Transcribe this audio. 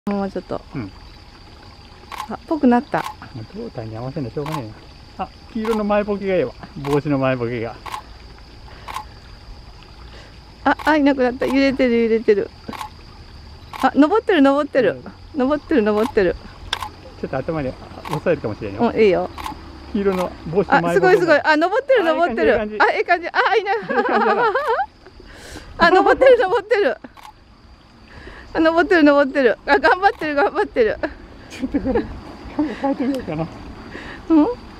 もうちょっと。 うん。 あ、ぽくなった。 胴体に合わせんのしょうがねえな。あ、黄色の前ボケがええわ。帽子の前ボケが。 あ、いなくなった。揺れてる揺れてる。あ、登ってる登ってる。登ってる登ってる。 ちょっと頭に押さえるかもしれんよ。 うん、いいよ。 黄色の帽子のあ、 前ボケ。 すごいすごい。あ、登ってる登ってる。あ、ええ感じ。あ、いな。あ、登ってる登ってる。あ、登ってる登ってる。あ、頑張ってる頑張ってる。 ちょっとこれ、変えてみようかな。 うん。